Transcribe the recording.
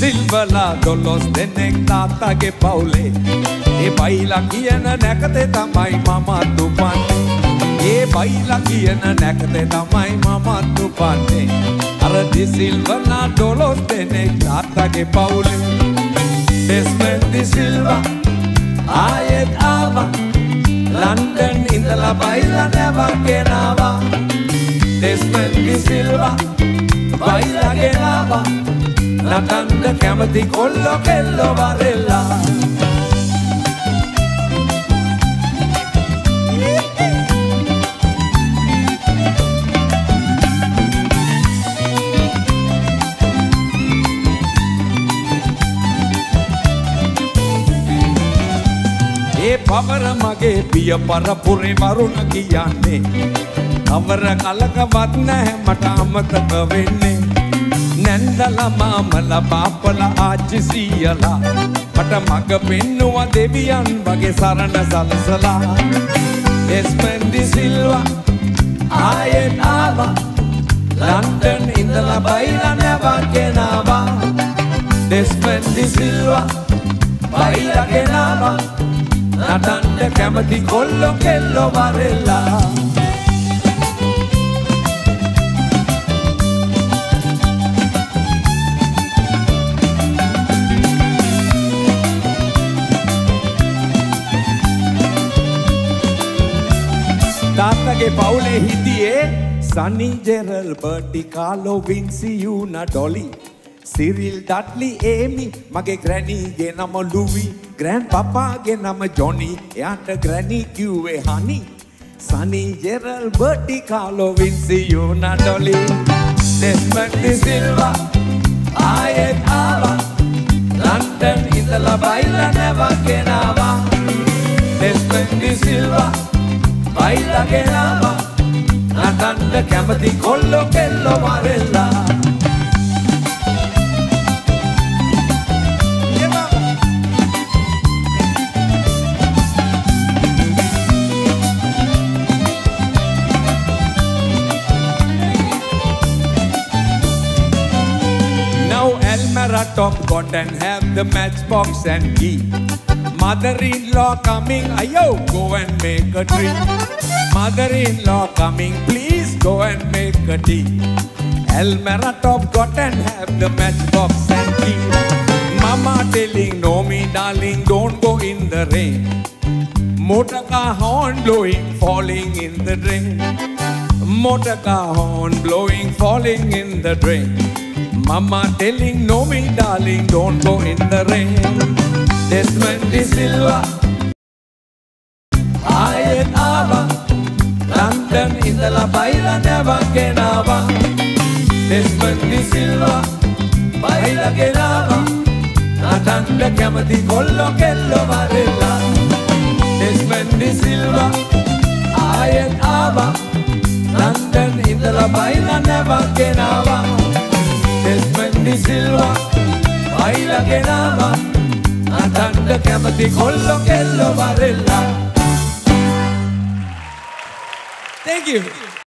සිල්වලා 12 දෙනෙක් තාත්තගේ පවුලේ ඒ බයිලා කියන නැකතේ තමයි මමත් උපන්නේ ඒ බයිලා කියන නැකතේ තමයි මමත් උපන්නේ අර දිසිල්වලා 12 දෙනෙක් තාත්තගේ පවුලේ Desmond De Silva ආයෙත් ආවා ලන්ඩන් ඉඳලා බයිලා නැවක් ගෙනාවා Desmond De Silva බයිලා ගෙනාවා නටන්න කැමති කොල්ලෝ කෙල්ලෝ වරෙල්ලා ඒ පවර මගේ පිය පරපුරේ වරුණ කියන්නේ කවර කලකවත් නැහැ මට අමතක වෙන්නේ නැන්දලා මාමලා බාපලා ආච්චි සීයලා මට මග පෙන්නුවා දෙවියන් වගේ සරණ සලසලා Desmond De Silva ආයෙත් ආවා ලන්ඩන් ඉඳලා බයිලා නැවක් ගෙනාවා Desmond De Silva බයිලා ගෙනාවා නටන්න කැමති කොල්ලෝ කෙල්ලෝ වරෙල්ලා තාත්තගේ පවුලේ හිටියේ Sunny Gerald Bertie Carlo Vincy Una Dolly Cyril Dudley Amy මගේ ග්‍රැනීගේ නම ලුවි ග්‍රෑන්ඩ් පපාගේ නම ජොනි එයාට ග්‍රැනි කිව්වේ honey Sunny Gerald Bertie Carlo Vincy Una Dolly Desmond De Silva ආයෙත් ආවා ලන්ඩන් ඉඳලා බයිලා නැවක් ගෙනාවා Desmond De Silva බයිලා ගෙනාවා නටන්න කැමති කොල්ලෝ කෙල්ලෝ වරෙල්ලා Top got and have the matchbox and key. Mother-in-law coming, ayo, go and make a tree. Mother-in-law coming, please go and make a tea. Elmera Top got and have the matchbox and key. Mama telling, no me darling, don't go in the rain. Motor car horn blowing, falling in the drain. Motor car horn blowing, falling in the drain. Mama telling, no me darling, don't go in the rain. Desmond De Silva ආයෙත් ආවා London ඉඳලා බයිලා නැවක් ගෙනාවා Desmond De Silva බයිලා ගෙනාවා නටන්න කැමති කොල්ලෝ කෙල්ලෝ වරෙල්ලා Desmond De Silva ආයෙත් ආවා ලන්ඩන් ඉඳලා බයිලා නැවක් ගෙනාවා Desmond De Silva බයිලා ගෙනාවා නටන්න කැමති කොල්ලෝ කෙල්ලෝ වරෙල්ලා Thank you.